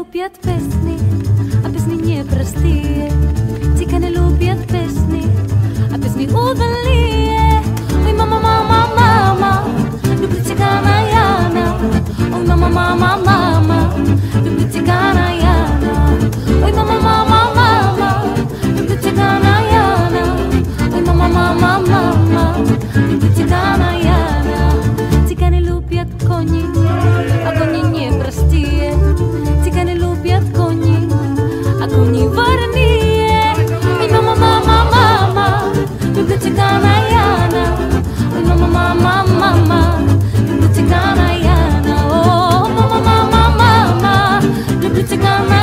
lubię pieśni, a pieśni nieprostые. Циканы любят песни, а песни удалые. Ой, мама, мама, мама, люблю цыгана Яна. Ой, мама, мама, мама, люблю цыгана Яна. Ой, мама, мама, мама, люблю цыгана Яна. Ой, мама, мама, мама, люблю цыгана Яна. Цыганы любят кони, а кони непростые. Цыганы любят кони, а кони ворные. Ой, мама, мама, мама, люблю цыгана Яна. Ой, мама, мама, мама, люблю цыгана Яна. О, мама, мама, мама, люблю цыгана